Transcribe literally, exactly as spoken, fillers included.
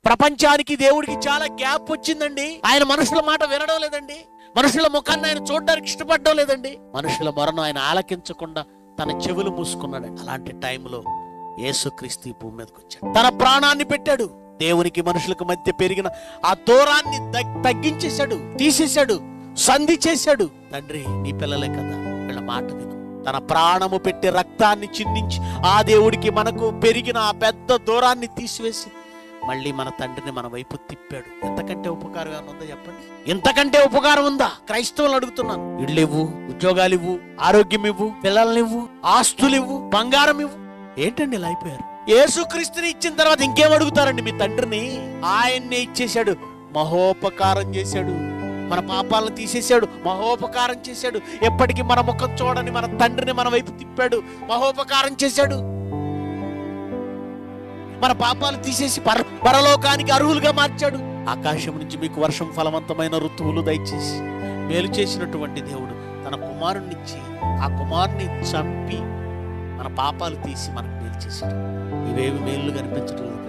ప్రపంచానికి దేవుడికి చాలా గ్యాప్ వచ్చిందండి. ఆయన మనుషుల మాట వినడం లేదండి. మనుషుల ముఖాన్ని ఆయన చూడడానికి ఇష్టపడడం లేదండి. మనుషుల మొరను ఆయన ఆలకించకుండా తన చెవులు మూసుకున్నాడు. అలాంటి టైంలో యేసుక్రీస్తు ఈ భూమి మీదకి వచ్చాడు. తన ప్రాణాన్ని పెట్టాడు. దేవునికి మనుషులకు మధ్య పెరిగిన ఆ దూరాన్ని తగ్గించేశాడు, తీసేశాడు, సంధి చేశాడు. తండ్రి, నీ పిల్లలే కదా, వీళ్ళ మాట విను. తన ప్రాణము పెట్టి రక్తాన్ని చిందించి ఆ దేవుడికి మనకు పెరిగిన ఆ పెద్ద దూరాన్ని తీసివేసి మళ్ళీ మన తండ్రిని మన వైపు తిప్పాడు. ఎంతకంటే ఉపకారం ఉందా చెప్పండి? ఎంతకంటే ఉపకారం ఉందా? క్రైస్తవులు అడుగుతున్నాను. ఇళ్ళు ఇవ్వు, ఉద్యోగాలు ఇవ్వు, ఆరోగ్యం ఇవ్వు, పిల్లల్ని ఇవ్వు, ఆస్తులు ఇవ్వు, బంగారం ఇవ్వు. ఏంటండి ఇలా అయిపోయారు? యేసుక్రీస్తుని ఇచ్చిన తర్వాత ఇంకేం అడుగుతారండి మీ తండ్రిని? ఆయన్నే ఇచ్చేశాడు, మహోపకారం చేశాడు. మన పాపాలను తీసేశాడు, మహోపకారం చేశాడు. ఎప్పటికీ మన ముఖం చూడని మన తండ్రిని మన వైపు తిప్పాడు, మహోపకారం చేశాడు. మన పాపాలు తీసేసి పర పరలోకానికి అర్హులుగా మార్చాడు. ఆకాశం నుంచి మీకు వర్షం, ఫలవంతమైన ఋతువులు దయచేసి మేలు చేసినటువంటి దేవుడు తన కుమారుణ్ణిచ్చి ఆ కుమారుని చంపి మన పాపాలు తీసి మనకు మేలు చేశాడు. ఇవేవి మేలు కనిపించడం లేదు.